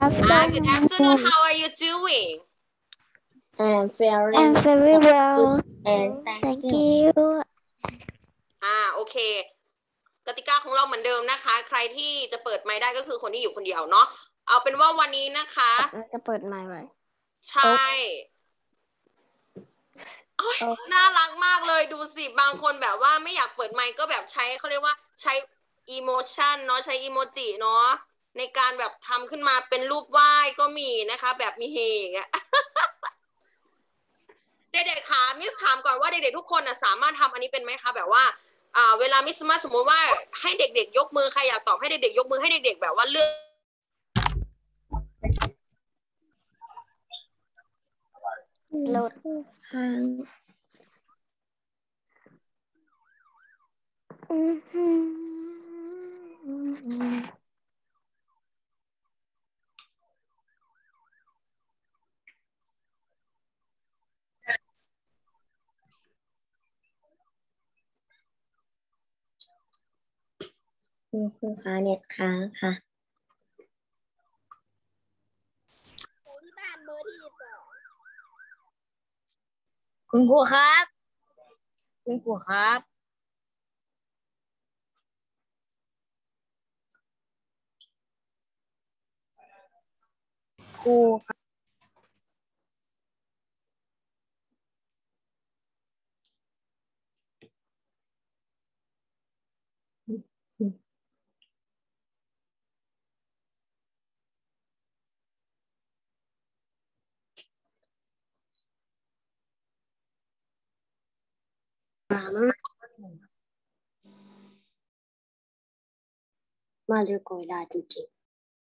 Good afternoon. How are you doing? I'm I'm very well. and Thank you. โอเคกติกาของเราเหมือนเดิมนะคะใครที่จะเปิดไมค์ได้ก็คือคนที่อยู่คนเดียวเนาะเอาเป็นว่าวันนี้นะคะจะเปิดไมค์ไว้ใช่น่ารักมากเลยดูสิบางคนแบบว่าไม่อยากเปิดไมค์ก็แบบใช้เขาเรียกว่าใช้อีโมชันเนาะใช้อีโมจิเนาะในการแบบทำขึ้นมาเป็นรูปไหว้ก็มีนะคะแบบมีเฮอย่างเงี้ย เด็กๆค่ะมิสถามก่อนว่าเด็กๆทุกคนสามารถทำอันนี้เป็นไหมคะแบบว่าเวลามิสมาสมมติว่าให้เด็กๆยกมือใครอยากตอบให้เด็กๆยกมือให้เด็กๆแบบว่าเลือกลดทางคุณครูคะเน็ตค้างค่ะคุณครูครับคุณครูครับครูครับมาเร็วกว่าเวลาจริง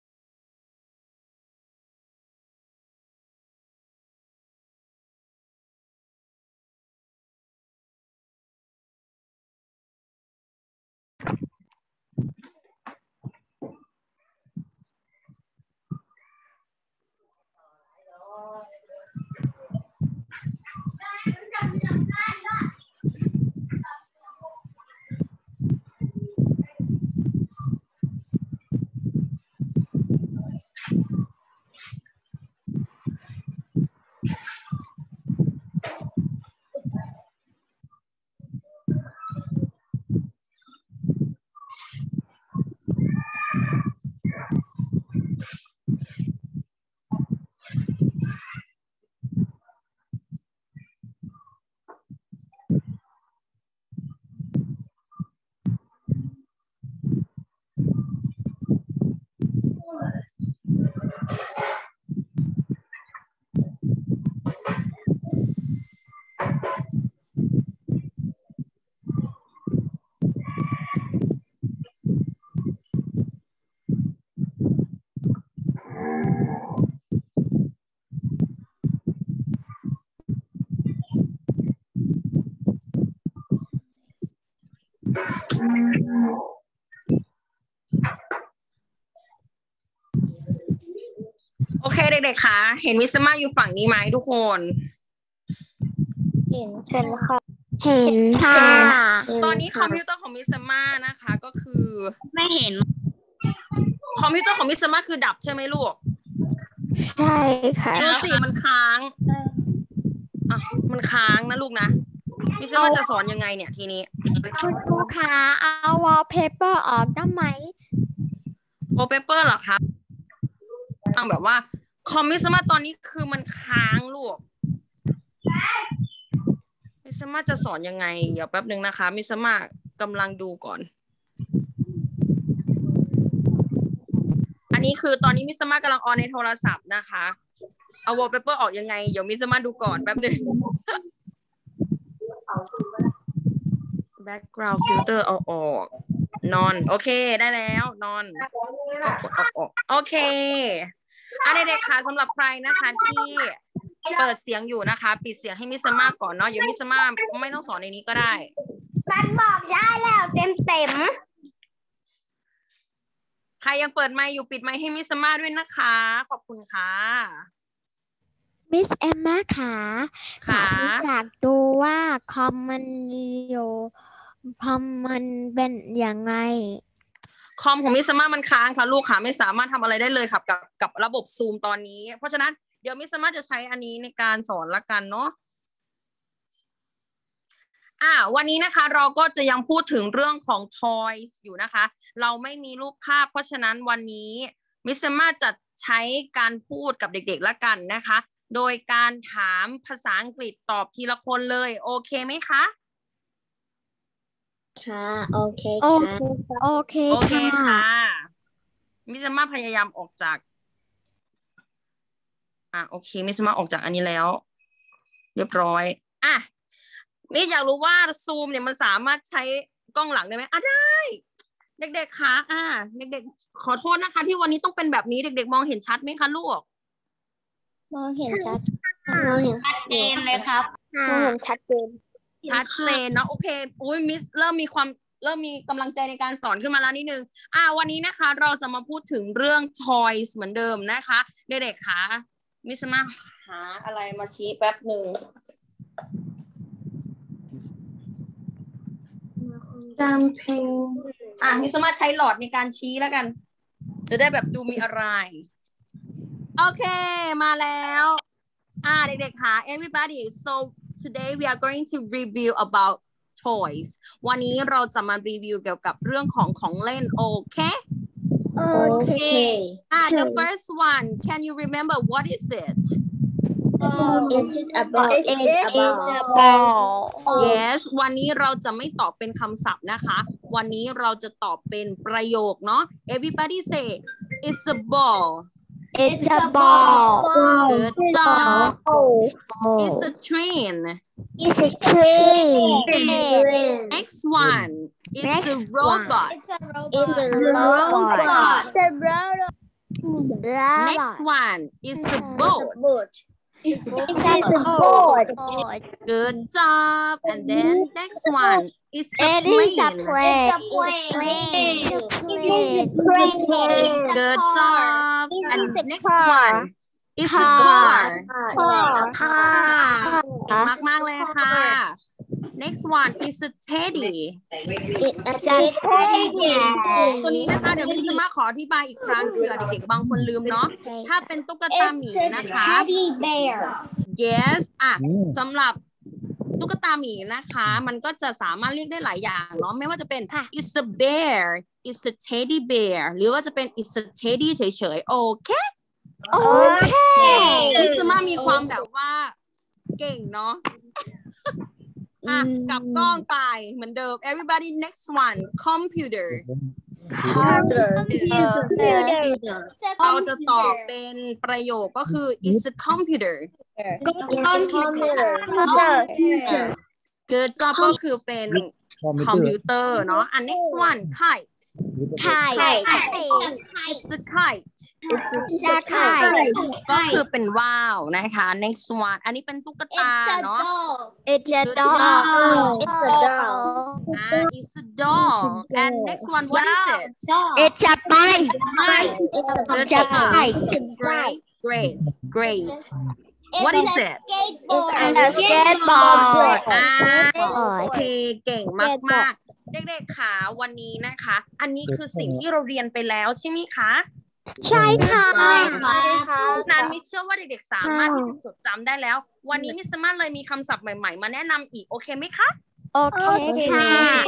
โอเคเด็กๆค่ะเห็นมิสมาอยู่ฝั่งนี้ไหมทุกคนเห็นค่ะเห็นค่ะตอนนี้คอมพิวเตอร์ของมิสมานะคะก็คือไม่เห็นคอมพิวเตอร์ของมิสมาคือดับใช่ไหมลูกใช่ค่ะดูสิมันค้างมันค้างนะลูกนะมิสมาจะสอนยังไงเนี่ยทีนี้คุณครูคะเอา wallpaper ออกได้ไหม wallpaper เหรอคะฟังแบบว่าคอมมิสมาตอนนี้คือมันค้างลูกมิสมาจะสอนยังไงเดี๋ยวแป๊บนึงนะคะมิสมากำลังดูก่อนอันนี้คือตอนนี้มิสมากำลังออนในโทรศัพท์นะคะเอา wallpaper ออกยังไงเดี๋ยวมิสมาดูก่อนแป๊บนึง background filter เอาออกนอนโอเคได้แล้วนอนก็กดออกโอเคเด็กๆค่ะสำหรับใครนะคะที่เปิดเสียงอยู่นะคะปิดเสียงให้มิสมาก่อนเนาะเดี๋ยวมิสมาไม่ต้องสอนในนี้ก็ได้มันบอกได้แล้วเต็มใครยังเปิดไมค์อยู่ปิดไมค์ให้มิสมาด้วยนะคะขอบคุณค่ะมิสเอมม่าค่ะอยากดูว่าคอมมันเป็นยังไงคอมของมิสมามันค้างค่ะลูกค่ะไม่สามารถทำอะไรได้เลยครับกับระบบซูมตอนนี้เพราะฉะนั้นเดี๋ยวมิสมาจะใช้อันนี้ในการสอนละกันเนาะวันนี้นะคะเราก็จะยังพูดถึงเรื่องของ toys อยู่นะคะเราไม่มีรูปภาพเพราะฉะนั้นวันนี้มิสมาจะใช้การพูดกับเด็กๆละกันนะคะโดยการถามภาษาอังกฤษตอบทีละคนเลยโอเคไหมคะค่ะโอเคโอค่ะโอเคโอเคค่ะค่ะมิสมาพยายามออกจากโอเคมิสมาออกจากอันนี้แล้วเรียบร้อยมิสอยากรู้ว่าซูมเนี่ยมันสามารถใช้กล้องหลังได้ไหมได้เด็กๆคะเด็กๆขอโทษนะคะที่วันนี้ต้องเป็นแบบนี้เด็กๆมองเห็นชัดไหมคะลูกมองเห็นชัดชัดเจนเลยครับมองเห็นชัดเจนเนาะโอเคอุ้ยมิสเริ่มมีกำลังใจในการสอนขึ้นมาแล้วนิดนึงวันนี้นะคะเราจะมาพูดถึงเรื่อง toys เหมือนเดิมนะคะเด็กๆคะมิสมาหาอะไรมาชี้แป๊บหนึ่งจำเพลงมิสมาใช้หลอดในการชี้แล้วกันจะได้แบบดูมีอะไรโอเคมาแล้วเด็กๆค่ะ everybody so today we are going to review about toys วันนี้เราจะมารีวิวเกี่ยวกับเรื่องของเล่นโอเค the first one can you remember what is it yes วันนี้เราจะไม่ตอบเป็นคำศัพท์นะคะวันนี้เราจะตอบเป็นประโยคเนาะ everybody say it's a ball It's a ball. Good job. It's a train. It's a train. Next one is a robot. It's a robot. Next one is a boat. It's a boat. Good job. And then next one is a plane. Good job. And next one is a car. มากๆเลยค่ะ Next one is a teddy. ตัวนี้นะคะเดี๋ยวมิสมาขออธิบายอีกครั้งเผื่อเด็กๆบางคนลืมเนาะถ้าเป็นตุ๊กตาหมีนะคะ yes สำหรับตุ๊กตาหมีนะคะมันก็จะสามารถเรียกได้หลายอย่างเนาะไม่ว่าจะเป็น it's a bear it's a teddy bear หรือว่าจะเป็น it's a teddy เฉยๆโอเคมิสมามีความแบบว่าเก่งเนาะกับกล้องไปเหมือนเดิม everybody next one computer เราจะตอบเป็นประโยคก็คือ it's a computer good job ก็คือเป็นคอมพิวเตอร์เนาะnext one kite it's a kite ก็คือเป็นว่าวนะคะ next one อันนี้เป็นตุ๊กตาเนาะ It's a doll. It's a doll and next one what is it It's a bike. It's a bike great what is it It's a skateboard. โอเคเก่งมากๆเด็กๆค่ะวันนี้นะคะอันนี้คือสิ่งที่เราเรียนไปแล้วใช่ไหมคะใช่ค่ะนั้นมิเชื่อว่าเด็กๆสามารถที่จะจดจำได้แล้ววันนี้มิสมาเลยมีคำศัพท์ใหม่ๆมาแนะนำอีกโอเคไหมคะโอเคค่ะ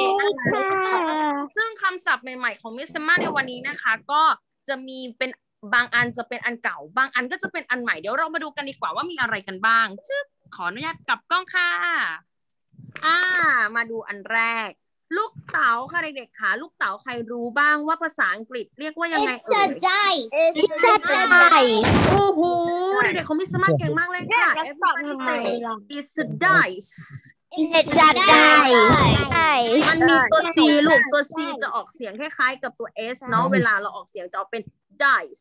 ซึ่งคำศัพท์ใหม่ๆของมิสมาในวันนี้นะคะก็จะมีเป็นบางอันจะเป็นอันเก่าบางอันก็จะเป็นอันใหม่เดี๋ยวเรามาดูกันดีกว่าว่ามีอะไรกันบ้างขออนุญาตกลับกล้องค่ะมาดูอันแรกลูกเต๋าค่ะเด็กๆค่ะลูกเต๋าใครรู้บ้างว่าภาษาอังกฤษเรียกว่ายังไงเอ่ย It's a dice โอ้โหเด็กๆของมิสมาเก่งมากเลยค่ะ Everybody say it's a dice It's a dice มันมีตัว C ลูกตัว C จะออกเสียงคล้ายๆกับตัว S เนาะเวลาเราออกเสียงจะออกเป็น dice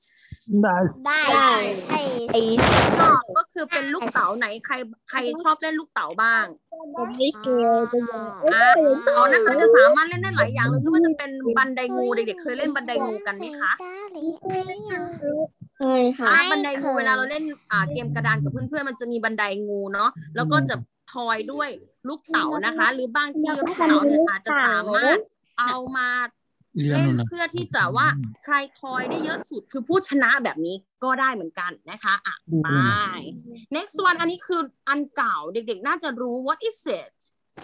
ก็คือเป็นลูกเต๋าไหนใครชอบเล่นลูกเต๋าบ้างเต๋านะคะจะสามารถเล่นได้หลายอย่างเลยไม่ว่าจะเป็นบันไดงูเด็กๆเคยเล่นบันไดงูกันไหมคะบันไดงูเวลาเราเล่นเกมกระดานกับเพื่อนๆมันจะมีบันไดงูเนาะแล้วก็จะทอยด้วยลูกเต๋านะคะหรือบางทีลูกเต๋าเนี่ยอาจจะสามารถเอามาเล่นเพื่อที่จะว่าใครทอยได้เยอะสุดคือผู้ชนะแบบนี้ก็ได้เหมือนกันนะคะอ่ะไป next one อันนี้คืออันเก่าเด็กๆน่าจะรู้ what is it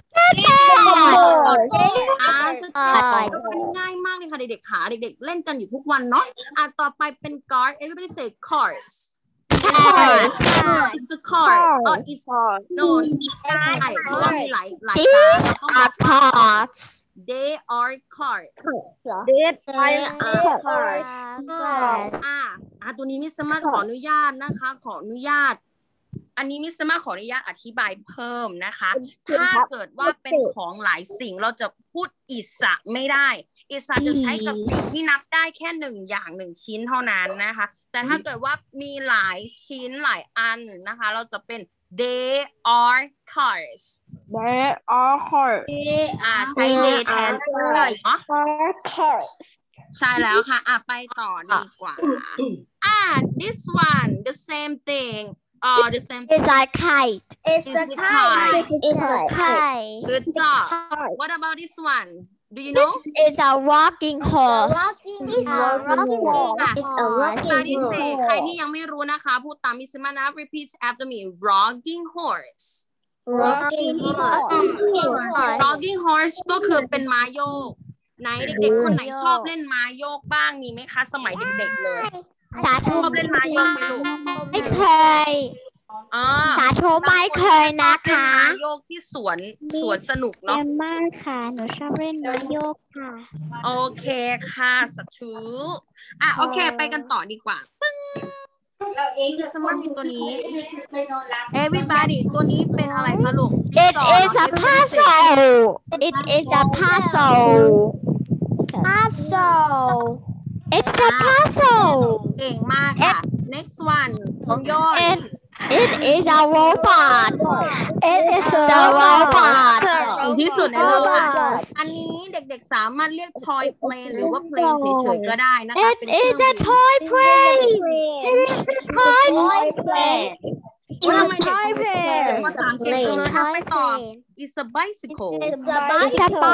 ง่ายมากเลยค่ะเด็กๆขาเด็กๆเล่นกันอยู่ทุกวันเนาะอ่ะต่อไปเป็น card everybody say cards it's a card it's no ใช่เพราะว่ามีหลายการเราต้องบอกว่า they are cards ตัวนี้มิสมาขออนุญาตนะคะขออนุญาตอันนี้มิสมาขออนุญาตอธิบายเพิ่มนะคะถ้าเกิดว่าเป็นของหลายสิ่งเราจะพูดอิสระไม่ได้อิสระจะใช้กับสิ่งที่นับได้แค่1 อย่าง 1 ชิ้นเท่านั้นนะคะแต่ถ้าเกิดว่ามีหลายชิ้นหลายอันนะคะเราจะเป็น they are cars ใช้ they แทนใช่แล้วค่ะไปต่อดีกว่าthis one the same thing the same thing. It's a kite. It's a kite. Good job. What about this one? Do you know? It's a walking horse. ใครที่ยังไม่รู้นะคะพูดตามมิสมานะ repeat after me rocking horse rocking horse ก็คือเป็นม้าโยกไหนเด็กๆคนไหนชอบเล่นม้าโยกบ้างมีไหมคะสมัยเด็กๆเลยชอบเล่นม้าโยกไหมลูกไม่เคยสาธุไม่เคยนะคะม้าโยกที่สวนสนุกเนาะมากค่ะหนูชอบเล่นม้าโยกค่ะโอเคค่ะสาธุโอเคไปกันต่อดีกว่าปึ้งสมาร์ทตัวนี้ everybody ตัวนี้เป็นอะไรคะลูก It is a puzzle It's a puzzle เก่งมากค่ะ next one ของยอด It is a robot. It is a robot. ที่สุดในโลกอันนี้เด็กๆสามารถเรียก toy plane หรือว่า plane เฉยๆก็ได้นะคะ It is a toy plane. It is a toy plane. ทำไมเด็กภาษาอังกฤษเลยไปต่อ It's a bicycle. It's a bicycle.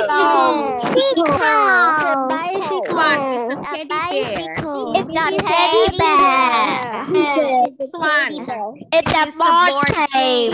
One is a teddy bear. It's a teddy bear. This one. It's a board game.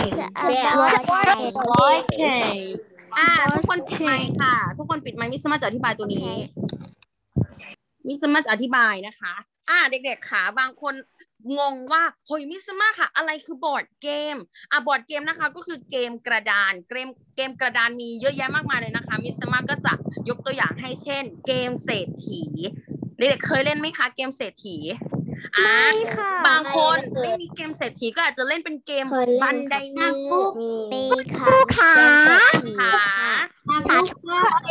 ทุกคนปิดไมค์ค่ะทุกคนปิดไมค์มิสมาจะอธิบายตัวนี้มิสมาจะอธิบายนะคะเด็กๆค่ะบางคนงงว่าเฮ้ยมิสมาค่ะอะไรคือบอร์ดเกมบอร์ดเกมนะคะก็คือเกมกระดานเกมกระดานมีเยอะแยะมากมายเลยนะคะมิสมาก็จะยกตัวอย่างให้เช่นเกมเศรษฐีเด็กๆเคยเล่นไหมคะเกมเศรษฐีบางคนไม่มีเกมเศรษฐีก็อาจจะเล่นเป็นเกมบันไดงูขาสาธุ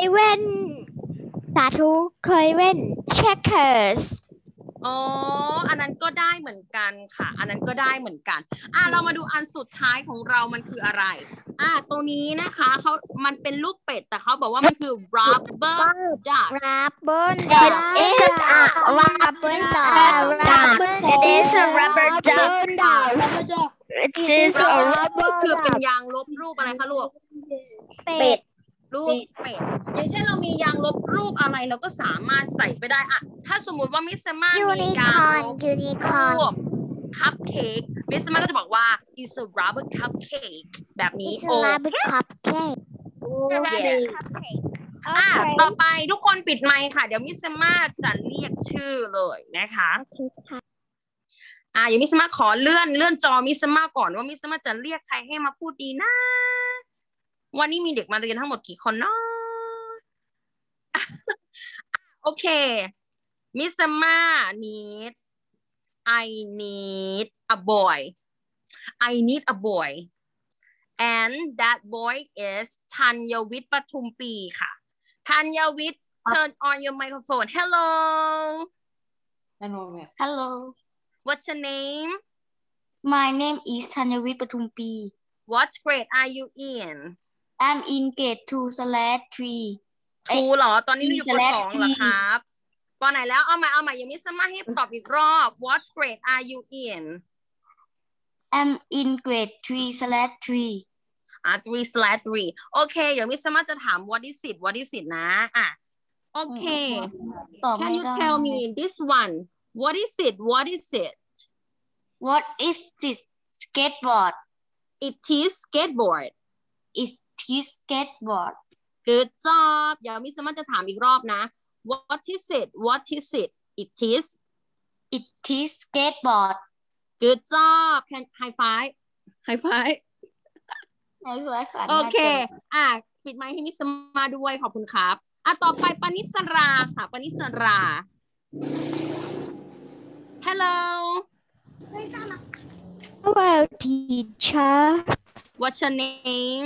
เคยเว้น checkers อันนั้นก็ได้เหมือนกันค่ะอันนั้นก็ได้เหมือนกันเรามาดูอันสุดท้ายของเรามันคืออะไรตรงนี้นะคะมันเป็นลูกเป็ดแต่เขาบอกว่ามันคือ rubber duck It is a rubber duck It is a rubber duck It is a rubber คือเป็นยางลบรูปอะไรคะลูกเป็ดรูปเป็ดอย่างเช่นเรามียางลบรูปอะไรเราก็สามารถใส่ไปได้ถ้าสมมุติว่ามิสมามียางลบรูปคัพเค้กมิสมาก็จะบอกว่า it's a rubber cupcake แบบนี้ rubber cupcake yes ต่อไปทุกคนปิดไมค์ค่ะเดี๋ยวมิสมาจะเรียกชื่อเลยนะคะอย่างมิสมาขอเลื่อนจอมิสมาก่อนว่ามิสมาจะเรียกใครให้มาพูดดีนะวันนี้มีเด็กมาเรียนทั้งหมดกี่คนเนาะโอเคมิสมา I need a boy I need a boy and that boy is ธัญวิทย์ปทุมปีค่ะธัญวิทย์ turn on your microphone hello what's your name my name is ธัญวิทย์ปทุมปี what grade are you in I'm in grade 2/3 2เหรอตอนนี้อยู่ป.2เหรอครับป.ไหนแล้วเอาใหม่ยังมิสมาให้ตอบอีกรอบ What grade are you in I'm in grade 3/3 3/3โอเคเดี๋ยวมิสมาจะถาม What is it นะ Okay. ตอบ Can ไม่ you ได้ tell me this one? What is it? What is it? What is this skateboard? It is skateboard. It is skateboard. Good job. เดี๋ยวมิสมันจะถามอีกรอบนะ What is it? What is it? It is. It is skateboard. Good job. Can high five. High five. โอเค ปิดไมค์ให้มิสมาด้วยขอบคุณครับ ต่อไปปณิสราค่ะปณิสรา Hello. Hello, teacher. What's your name?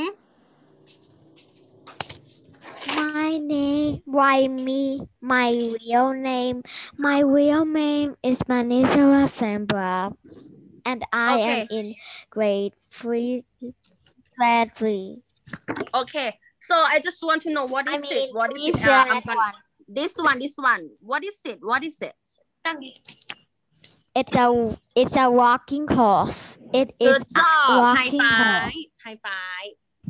My real name. My real name is Manisela Sambra, and I am in grade 3. Okay. So I just want to know what is it? What is it? This one. What is it? What is it? It's a walking horse. It is Good a job. walking horse. High five.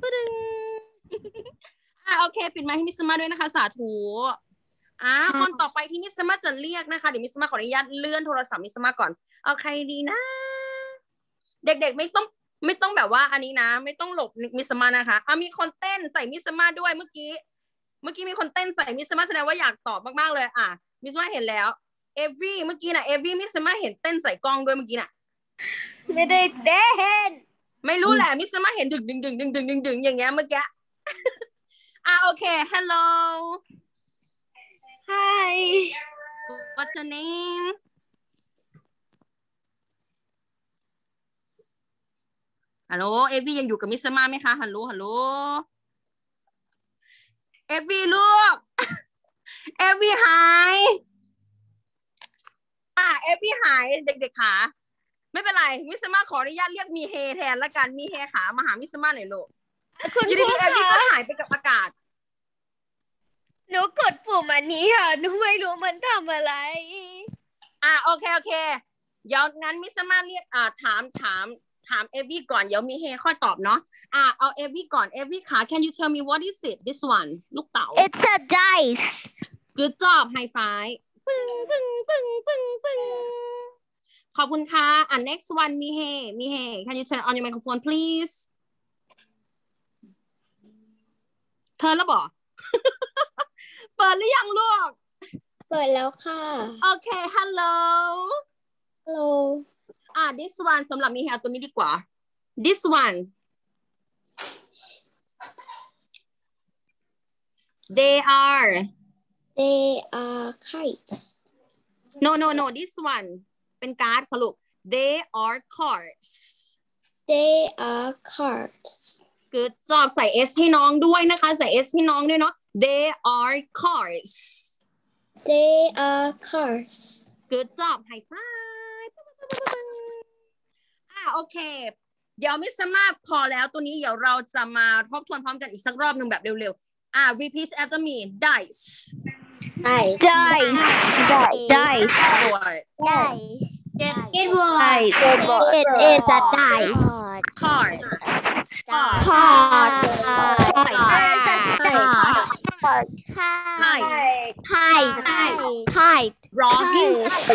โอเคปิดไมค์ให้มิสมาด้วยนะคะสาธุคนต่อไปที่มิสมาจะเรียกนะคะเดี๋ยวมิสมาขออนุญาตเลื่อนโทรศัพท์มิสมาก่อนเอาใครดีนะเด็กๆไม่ต้องแบบว่าอันนี้นะไม่ต้องหลบมิสมานะคะมีคนเต้นใส่มิสมาด้วยเมื่อกี้มีคนเต้นใส่มิสมาแสดงว่าอยากตอบมากๆเลยมิสมาเห็นแล้วเอฟวี่เมื่อกี้นะเอฟวี่มิสมาเห็นเต้นใส่กล้องด้วยเมื่อกี้น่ะไม่ได้เต้นไม่รู้แหละมิสมาเห็นดึงอย่างเงี้ยเมื่อกี้โอเค hello Hi what's your nameฮัลโหลเอฟวี่ยังอยู่กับมิสมาไหมคะฮัลโหลเอฟวี่ลูกเอฟวี่หายเอฟวี่หายเด็กๆขาไม่เป็นไรมิสมาขออนุญาตเรียกมีเฮแทนละกันมีเฮขามาหามิสมาหน่อยลูกอยู่ดีๆเอฟวี่ก็หายไปกับอากาศหนูกดปุ่มอันนี้ค่ะหนูไม่รู้มันทำอะไรโอเคเดี๋ยวงั้นมิสมาเรียกถามเอฟวี่ก่อนเดี๋ยวมีเฮค่อยตอบเนาะเอาเอฟวี่ก่อนเอฟวี่ขา Can you tell me what is it this one ลูกเต๋า It's a dice Good job high five ปึ้งขอบคุณค่ะnext one มีเฮ Can you turn on your microphone please เธอแล้วบอก เปิดหรือยังลูกเปิดแล้วค่ะโอเค hello this one สำหรับมีเฮตัวนี้ดีกว่า this one they are kites no this one เป็นการ์ดค่ะลูก they are cards Good job ใส่ S ให้น้องด้วยนะคะใส่ S ให้น้องด้วยเนาะ they are cars Good job high five โอเคเดี๋ยวมิสมาพอแล้วตัวนี้เดี๋ยวเราจะมาทบทวนพร้อมกันอีกสักรอบหนึ่งแบบเร็วๆrepeat after me dice It is a dice card kite rocking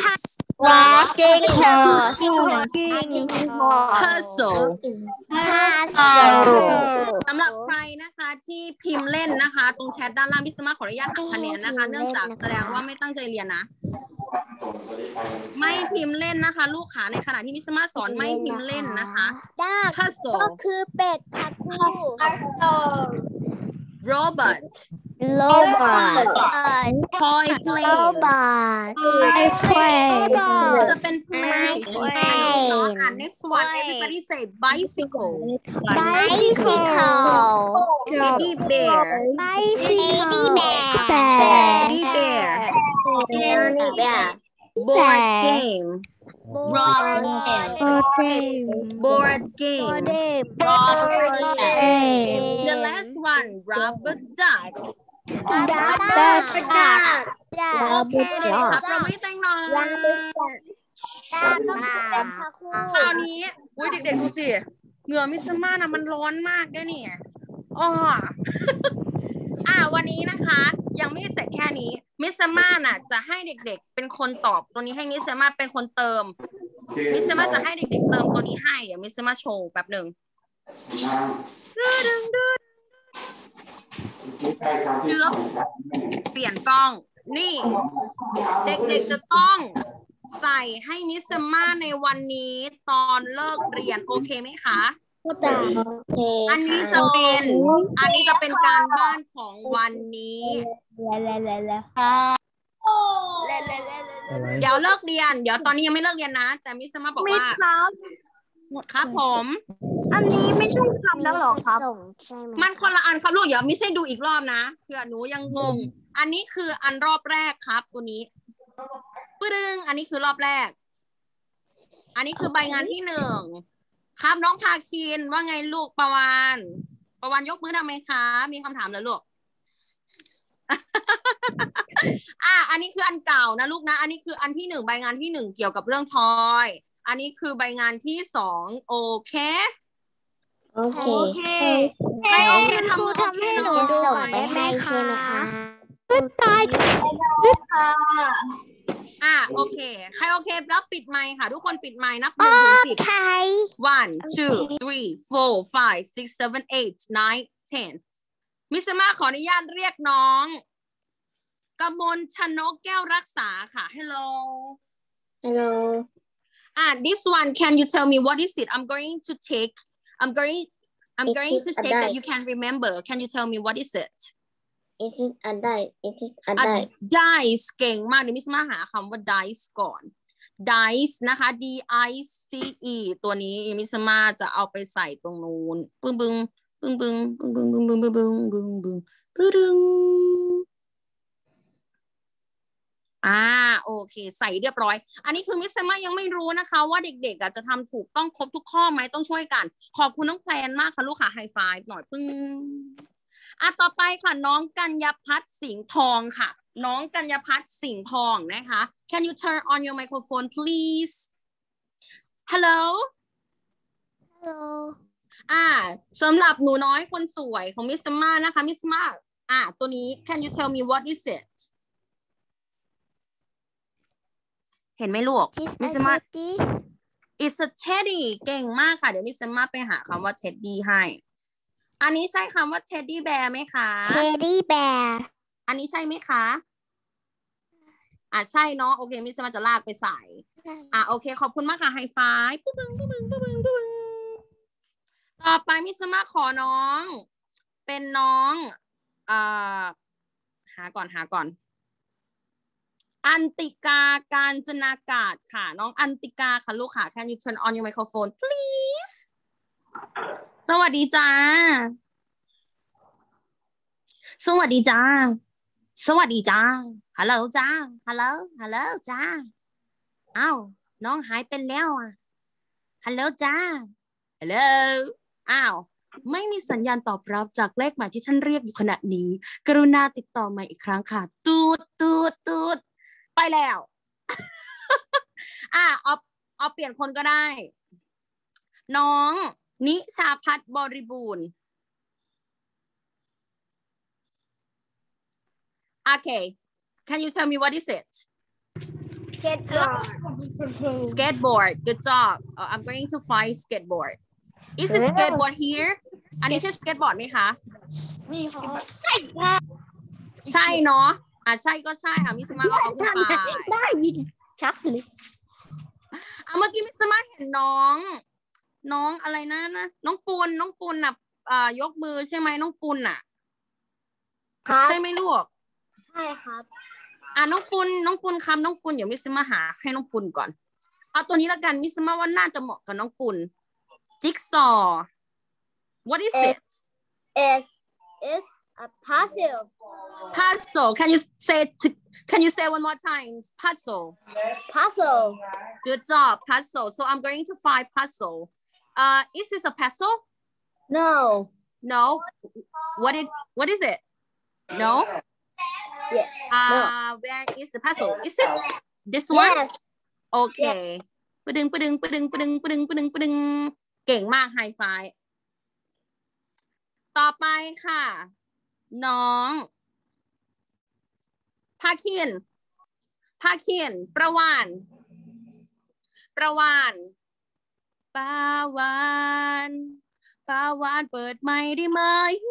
horse puzzle สำหรับใครนะคะที่พิมพ์เล่นนะคะตรงแชทด้านล่างพิสมาขออนุญาตหักคะแนนนะคะเนื่องจากแสดงว่าไม่ตั้งใจเรียนนะไม่พิมพ์เล่นนะคะลูกขาในขณะที่พิสมาสอนไม่พิมพ์เล่นนะคะpuzzle ก็คือเป็ดค่ะครู robot toy plane จะเป็น plane next one everybody say bicycle baby bear board game the last one rubber duck โอเคเด็กๆครับเราไม่แต่งหน่อยคราวนี้เด็กๆดูสิเหงื่อมิสมานะมันร้อนมากด้วยเนี่ยวันนี้นะคะยังไม่เสร็จแค่นี้มิสมาน่ะจะให้เด็กๆเป็นคนตอบตัวนี้ให้มิสมาเป็นคนเติมมิสมาจะให้เด็กๆเติมตัวนี้ให้เดี๋ยวมิสมาโชว์แป๊บหนึ่งเดือบเปลี่ยนกล้องนี่เด็กๆจะต้องใส่ให้มิสมาในวันนี้ตอนเลิกเรียนโอเคไหมคะอันนี้จะเป็นการบ้านของวันนี้เดี๋ยวเลิกเรียนเดี๋ยวตอนนี้ยังไม่เลิกเรียนนะแต่มิสมาบอกว่าครับผมอันนี้ไม่ใช่คำแล้วหรอครับมันคนละอันครับลูกเดี๋ยวมิสให้ดูอีกรอบนะเผื่อหนูยังงงอันนี้คืออันรอบแรกครับตัวนี้ปึ้งอันนี้คือรอบแรกอันนี้คือใบงานที่1ครับน้องพาคินว่าไงลูกประวานยกมือทำไมคะมีคำถามเหรอลูก อันนี้คืออันเก่านะลูกนะอันนี้คืออันที่1ใบงานที่1เกี่ยวกับเรื่องทอยอันนี้คือใบงานที่2โอเคโอเคใครโอเคทำมือโอเคหน่อยจะส่งไปให้ใช่ไหมคะโอเคใครโอเคแล้วปิดไมค์ค่ะทุกคนปิดไมค์นับ1 ถึง 10 1 2 3 4 5 6 7 8 9 10มิสมาขออนุญาตเรียกน้องกมลชนกแก้วรักษาค่ะ Hello this one can you tell me what is it I'm going to take I'm going to check that you can remember can you tell me what is it It is a dice. It is a dice. Dice เก่งมากเดี๋ยวมิสมาหาคำว่า dice ก่อน dice นะคะ D-I-C-E ตัวนี้มิสมาจะเอาไปใส่ตรงนู้นปึ้งโอเคใส่เรียบร้อยอันนี้คือมิสมายังไม่รู้นะคะว่าเด็กๆจะทำถูกต้องครบทุกข้อไหมต้องช่วยกันขอบคุณน้องแพลนมากค่ะลูกค้าไฮไฟว์หน่อยปึ้งต่อไปค่ะน้องกัญญพัฒน์สิงห์ทองค่ะน้องกัญญพัฒน์สิงห์ทองนะคะ Can you turn on your microphone please Hello สำหรับหนูน้อยคนสวยของมิสมานะคะมิสมาตัวนี้ Can you tell me what is it เห็นไหมลูกมิสมา It's a teddy เก่งมากค่ะเดี๋ยวมิสมาไปหาคำว่า teddy ให้อันนี้ใช่คำว่า teddy bear ไหมคะ Teddy bear อันนี้ใช่ไหมคะใช่เนาะโอเคมิสมาจะลากไปใส่โอเคขอบคุณมากค่ะไฮไฟว์ปุ๊บต่อไปมิสมาขอน้องเป็นน้องหาก่อนอันติกาการจนากาศค่ะน้องอันติกาค่ะลูกค่ะ Can you turn on your microphone please สวัสดีจ้าฮัลโหลจ้าฮัลโหลจ้าน้องหายไปแล้วฮัลโหลจ้าฮัลโหลไม่มีสัญญาณตอบรับจากเลขหมายที่ท่านเรียกอยู่ขณะนี้กรุณาติดต่อมาอีกครั้งค่ะตูดไปแล้วเอาเปลี่ยนคนก็ได้น้องนิชาพัฒน์บริบูรณ์Okay, can you tell me what is it? Skateboard. Good job. I'm going to find skateboard. Is a skateboard here? อันนี้ใช่ skateboard ไหมคะใช่เนาะใช่ก็ใช่มิสมาเอาขึ้นไปได้ยินชัดเลยเมื่อกี้มิสมาเห็นน้องอะไรนะน้องปุณยกมือใช่ไหมน้องปุณใช่ไหมลูกใช่ครับน้องปุณครับน้องปุณเดี๋ยวมิสมาหาให้น้องปุณก่อนเอาตัวนี้ละกันมิสมาว่าน่าจะเหมาะกับน้องปุณจิ๊กซอว์ What is it? It's a puzzle. Can you say one more time? Puzzle. Good job. Puzzle. So I'm going to find puzzle. Is this a puzzle? No. What is it? No. Yeah. Where is the puzzle? Is it this one? Yes. Okay. ปึดึงเก่งมากไฮไฟว์ต่อไปค่ะน้องภาคีนประวานปลาวานเปิดไมค์ได้ไหม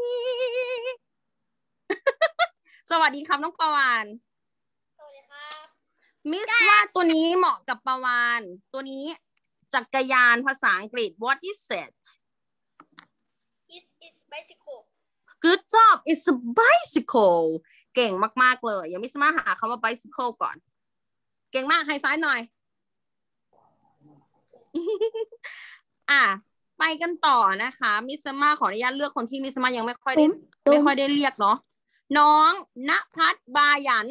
สวัสดีครับน้องปลาวานสวัสดีครับมิสว่าตัวนี้เหมาะกับปลาวานตัวนี้จักรยานภาษาอังกฤษ what is it It's bicycle good job it's a bicycle เก่งมากๆเลยอย่ามิสมาหาคำว่า bicycle ก่อนเก่งมากไฮไฟว์หน่อย ไปกันต่อนะคะมิสมาขออนุญาตเลือกคนที่มิสมายังไม่ค่อยได้เรียกเนาะน้องณภัทรบายัน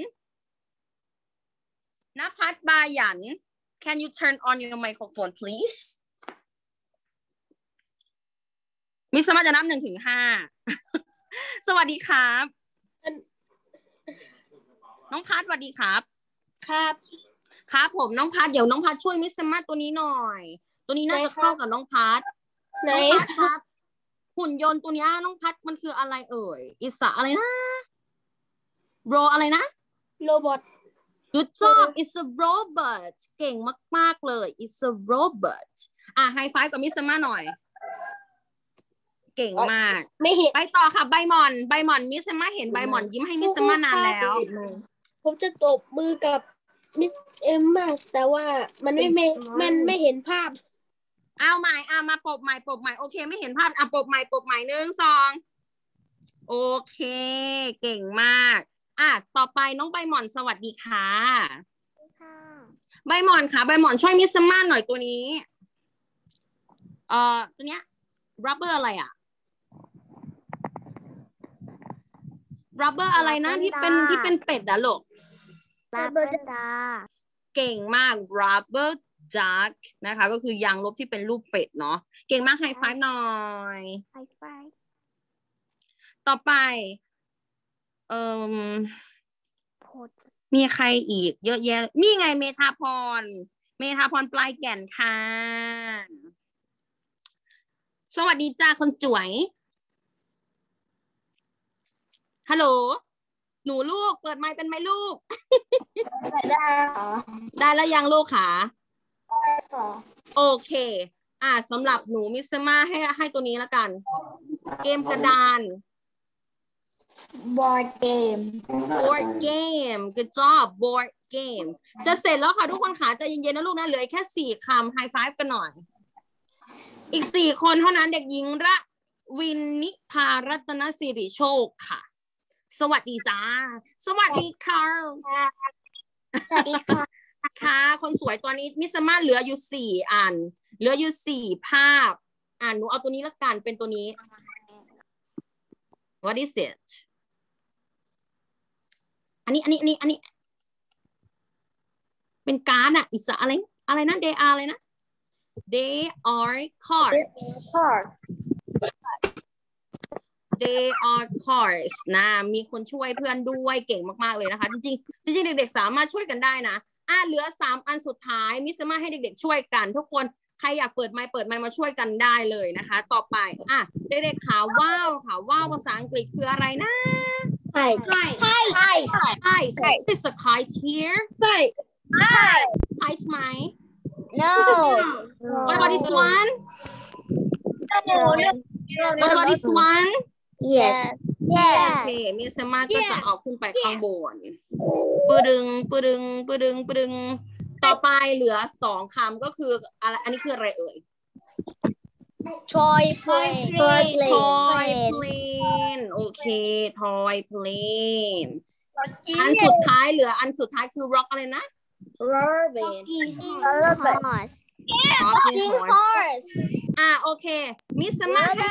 can you turn on your microphone please มิสมาจะนับ1 ถึง 5 สวัสดีครับน้องพัทสวัสดีครับครับผมน้องพัทเดี๋ยวน้องพัทช่วยมิสมาตัวนี้หน่อยตัวนี้น่าจะเข้ากับน้องพัทน้องพัทครับหุ่นยนต์ตัวนี้น้องพัทมันคืออะไรเอ่ยอิสระอะไรนะอะไรนะโรบอท Good job it's a robot เก่งมากๆเลย it's a robot ไฮไฟว์กับมิสมาหน่อยเก่งมากไม่เห็นไปต่อค่ะใบหม่อนมิสมาเห็นใบหม่อนยิ้มให้มิสมานานแล้วผมจะตบมือกับมิสเอ็มมากแต่ว่ามันไม่เห็นภาพเอาใหม่มาปบใหม่โอเคไม่เห็นภาพปบใหม่1 2โอเคเก่งมากต่อไปน้องใบหม่อนสวัสดีค่ะใบหม่อนค่ะใบหม่อนช่วยมิสมาหน่อยตัวนี้ตัวเนี้ย rubber อะไรrubber อะไรนะที่เป็นเป็ดลูก rubber duck เก่งมาก rubber duck นะคะก็คือยางลบที่เป็นรูปเป็ดเนาะเก่งมากไฮไฟว์หน่อยไฮไฟว์ต่อไปมีใครอีกเยอะแยะนี่ไงเมธาพรปลายแก่นค่ะสวัสดีจ้าคนสวยฮัลโหลหนูลูกเปิดไมค์เป็นไหมลูกได้แล้วยังลูกค่ะโอเคสำหรับหนูมิสมาให้ตัวนี้แล้วกันเกมกระดาน board game good job board game จะเสร็จแล้วค่ะทุกคนค่ะใจเย็นๆนะลูกนะเหลือแค่4 คำไฮไฟว์กันหน่อยอีก4 คนเท่านั้นเด็กหญิงระวินนิพารัตนสิริโชคค่ะสวัสดีจ้าสวัสดีค่ะสวัสดีค่ะค่ะคนสวยตอนนี้มิสมาเหลืออยู่4 อันเหลืออยู่4 ภาพหนูเอาตัวนี้ละกันเป็นตัวนี้ What is it อันนี้เป็นการ์ดอิสระอะไรนะ they are อะไรนะ they are cards they are cards นะมีคนช่วยเพื่อนด้วยเก่งมากๆเลยนะคะจริงๆเด็กๆสามารถช่วยกันได้นะเหลือ3 อันสุดท้ายมิสมาให้เด็กๆช่วยกันทุกคนใครอยากเปิดไมค์มาช่วยกันได้เลยนะคะต่อไปเด็กๆค่ะว้าวภาษาอังกฤษคืออะไรนะKite is a kite here kite ไหม No What about this one What about this one Yes โอเคมิสมาก็จะเอาขึ้นไปข้างบนปึดึงต่อไปเหลือ2 คำก็คืออะไรอันนี้คืออะไรเอ่ย Toy plane โอเค toy plane อันสุดท้ายเหลืออันสุดท้ายคือ rock อะไรนะ Rocking horse โอเคมิสมาให้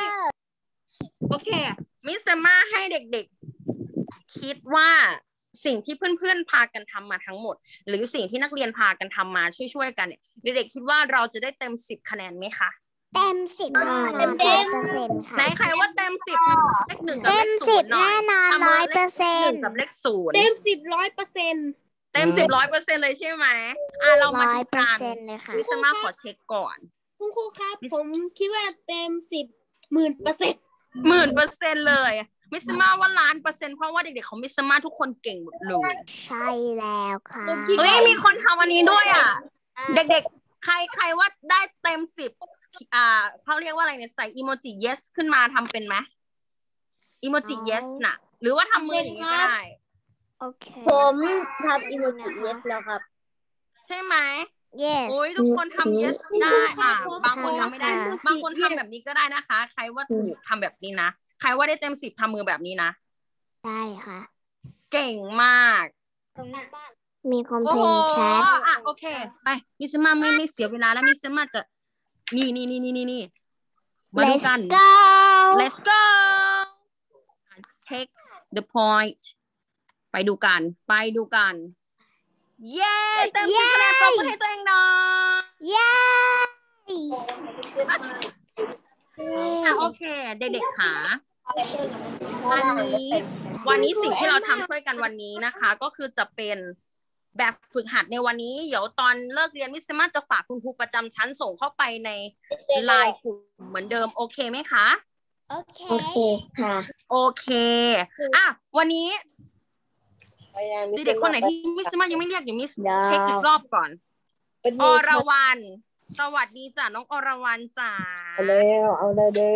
เด็กๆคิดว่าสิ่งที่เพื่อนๆพากันทำมาทั้งหมดหรือสิ่งที่นักเรียนพากันทำมาช่วยๆกันเนี่ยเด็กๆคิดว่าเราจะได้เต็ม10 คะแนนไหมคะเต็ม10 ค่ะไหนใครว่าเต็ม10เลข1กับเลข0หน่อยแน่นอน 100% กับเลข0 เต็ม10 100% เต็ม10 100%เลยใช่ไหมเรามาดูกันมิสมาขอเช็คก่อนคุณครูครับผมคิดว่าเต็ม10 10,000% 10,000%เลยมิสมาว่า1,000,000%เพราะว่าเด็กๆของมิสมาทุกคนเก่งหมดเลยใช่แล้วค่ะเฮ้ยมีคนทำอันนี้ด้วยอ่ะเด็กๆใครว่าได้เต็ม10เขาเรียกว่าอะไรเนี่ยใส่อีโมจิ yes ขึ้นมาทำเป็นไหมอีโมจิ yes น่ะหรือว่าทำมืออย่างนี้ก็ได้โอเคผมทำอีโมจิ yes แล้วครับใช่ไหม yes โอ้ยทุกคนทำ yes ได้บางคนทำไม่ได้ค่ะบางคนทำแบบนี้ก็ได้นะคะ ใครว่าถูกทำแบบนี้นะใครว่าได้เต็ม10ทำมือแบบนี้นะได้ค่ะเก่งมากมีคอมโอ้เพลโหนแชทโอเคไปมิสมาไม่เสียเวลาแล้วมิสมาจะนี่มาดู let's กัน go let's go check the point ไปดูกันเย้เต็ม10คะแนนปรบมือให้ตัวเองหน่อยเย้โอเคเด็กๆค่ะวันนี้สิ่งที่เราทำช่วยกันวันนี้นะคะ ก็คือจะเป็นแบบฝึกหัดในวันนี้เดี๋ยวตอนเลิกเรียนมิสมาจะฝากคุณครูประจำชั้นส่งเข้าไปในไลน์กลุ่มเหมือนเดิมโอเคไหมคะโอเคโอเคค่ะโอเควันนี้เด็กๆคนไหนที่มิสมายังไม่เรียกอยู่มิสเช็คอีกรอบก่อนอรวรรณสวัสดีจ้ะน้องอรวรรณจ้าเอาเลยเด้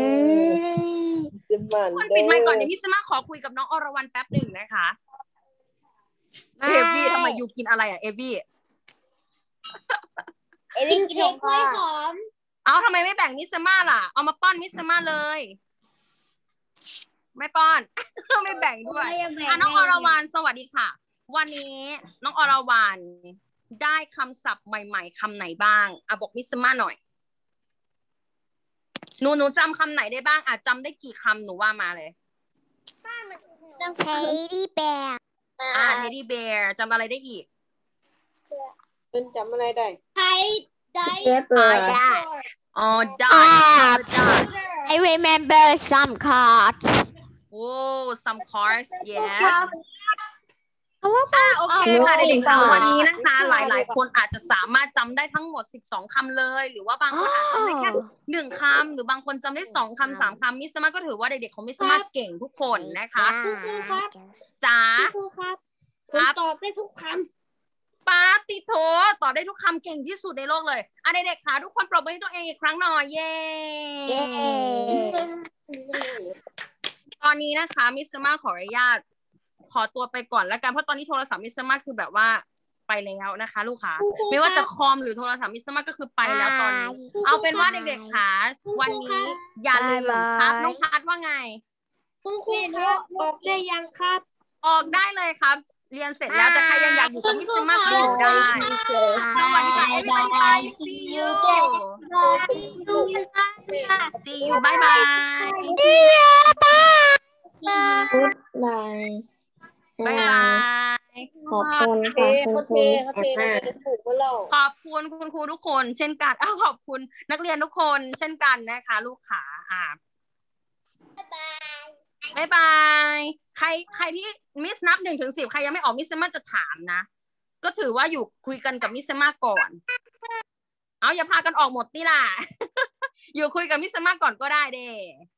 อคนปิดไมค์ก่อนเดี๋ยวมิสมาขอคุยกับน้องอรวรรณแป๊บหนึ่งนะคะเอวี่ทำไมยูกินอะไรอ่ะเอวี่กินเค้กกล้วยหอมเอาทำไมไม่แบ่งมิสมาล่ะเอามาป้อนมิสมาเลย ไม่ป้อน ไม่แบ่งด้วยน้องอรวรรณสวัสดีค่ะ วันนี้น้องอรวรรณได้คำศัพท์ใหม่ๆคำไหนบ้างบอกมิสมาหน่อยหนูจำคำไหนได้บ้างจำได้กี่คำหนูว่ามาเลย Teddy bear Teddy bear จำอะไรได้อีกเป็นจำอะไรได้ไทยได duck I remember some cards some cards yes โอเค Oh, ค่ะเด็กๆค่ะ oh, วันนี้นะคะ หลายๆคนอาจจะสามารถจำได้ทั้งหมด12คำเลย หรือว่าบางคนอาจจะจำได้แค่1คำหรือบางคนจำได้2คำ3คำมิสมาก็ถือว่าเด็กๆของมิสมาเก่งทุกคนนะคะ จ๋าครูครับผมตอบได้ทุกคำปาติโถตอบได้ทุกคำเก่งที่สุดในโลกเลยเด็กๆค่ะทุกคนปรบมือให้ตัวเองอีกครั้งหน่อยเย้ ตอนนี้นะคะมิสมาขออนุญาตขอตัวไปก่อนแล้วกันเพราะตอนนี้โทรศัพท์มิสมาคือแบบว่าไปแล้วนะคะลูกค้าไม่ว่าจะคอมหรือโทรศัพท์มิสมาก็คือไปแล้วตอนนี้เอาเป็นว่าเด็กๆค่ะวันนี้อย่าลืมครับน้องพัดว่าไงคุณครูครับออกได้ยังครับออกได้เลยครับเรียนเสร็จแล้วแต่ใครยังอยากอยู่กับมิสมาก็อยู่ได้สวัสดีค่ะ everybody bye see you see you bye bye บายบายบายขอบคุณค่ะคุณครูขอบคุณคุณครูทุกคนเช่นกันขอบคุณนักเรียนทุกคนเช่นกันนะคะลูกค้าบายบายใครที่มิสนับ1 ถึง 10ใครยังไม่ออกมิสมาจะถามนะก็ถือว่าอยู่คุยกันกับมิสมาก่อนเอาอย่าพากันออกหมดนี่ล่ะ อยู่คุยกับมิสมาก่อนก็ได้เด้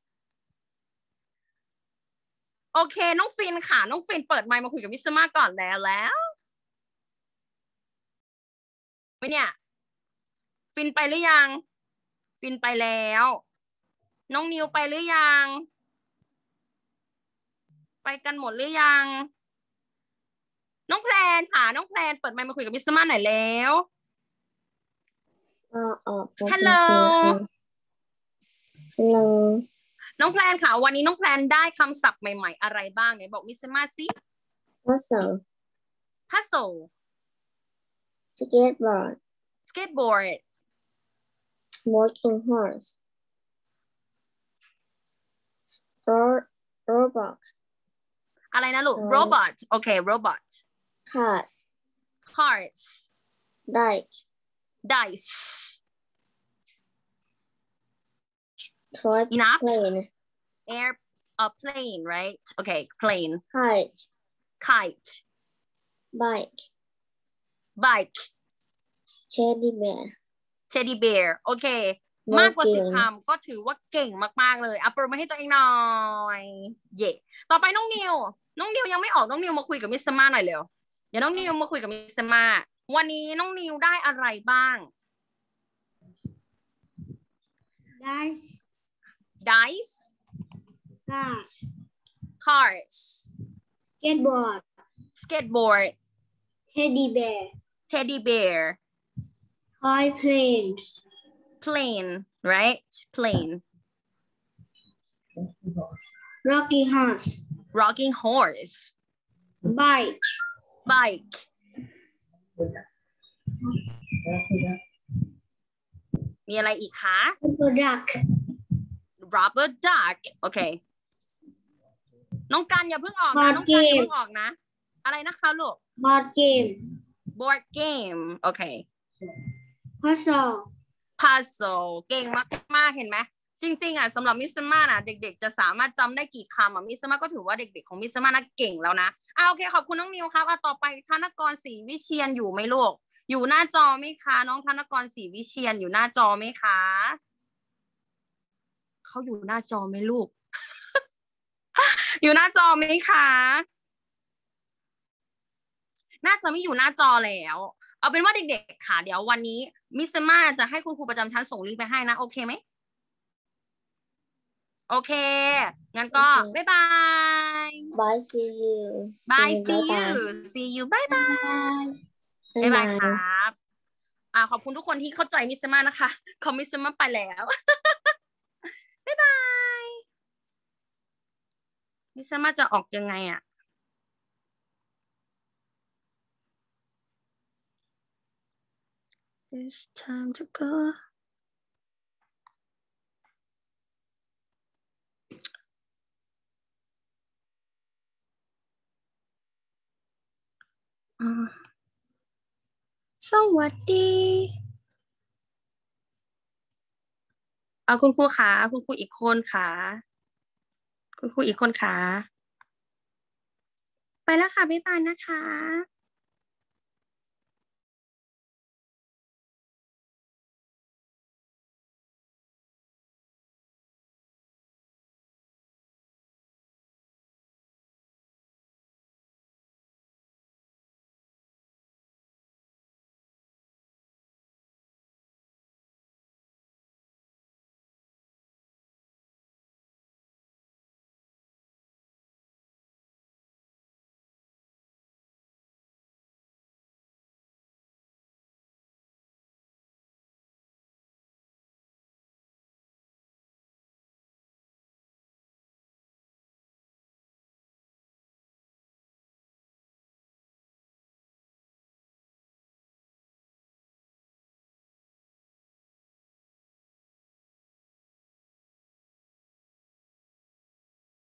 โอเคน้องฟินค่ะน้องฟินเปิดไมค์มาคุยกับมิสมาก่อนแล้วไม่เนี่ยฟินไปหรือยังฟินไปแล้วน้องนิวไปหรือยังไปกันหมดหรือยังน้องแพลนค่ะน้องแพลนเปิดไมค์มาคุยกับมิสมาหน่อยแล้วฮัลโหลน้องแพลนค่ะวันนี้น้องแพลนได้คำศัพท์ใหม่ๆอะไรบ้างเนี่ยบอกมิสมาสิpuzzle skateboard walking horse robot อะไรนะลูก robot โอเค robot cars dice toy Enough? plane plane right okay plane kite bike bike teddy bear โอเคมากกว่า10 คำก็ถือว่าเก่งมากๆเลยเอาปรบมือให้ตัวเองหน่อยเย่ต่อไปน้องนิวยังไม่ออกน้องนิวมาคุยกับมิสมาหน่อยเร็วเดี๋ยวน้องนิวมาคุยกับมิสมาวันนี้น้องนิวได้อะไรบ้าง dice cars skateboard teddy bear plane right plane rocking horse bike มีอะไรอีกคะ rubber duck โอเคน้องกันอย่าเพิ่งออกนะน้องกันอย่าเพิ่งออกนะอะไรนะคะลูก board game โอเค puzzle เก่งมากๆเห็นไหมจริงๆอ่ะสำหรับมิสมาน่ะเด็กๆจะสามารถจำได้กี่คำอ่ะมิสมาก็ถือว่าเด็กๆของมิสมาน่ะเก่งแล้วนะโอเคขอบคุณน้องนิวครับต่อไปธนกรศรีวิเชียรอยู่ไหมลูกอยู่หน้าจอไหมคะน้องธนกรศรีวิเชียรอยู่หน้าจอไหมคะเขาอยู่หน้าจอไหมลูก อยู่หน้าจอไหมคะน่าจะไม่อยู่หน้าจอแล้วเอาเป็นว่าเด็กๆค่ะเดี๋ยววันนี้มิสมาจะให้คุณครูประจำชั้นส่งลิงก์ไปให้นะโอเคไหมโอเคงั้นก็บ๊ายบาย Bye see you Bye see you bye bye บ๊ายบายครับขอบคุณทุกคนที่เข้าใจมิสมานะคะขอมิสมาไปแล้ว บ๊ายบายมิสมาจะออกยังไงอ่ะIt's time to go สวัสดีคุณครูขาคุณครูอีกคนขาคุณครูอีกคนขาไปแล้วค่ะบ๊ายบายนะคะ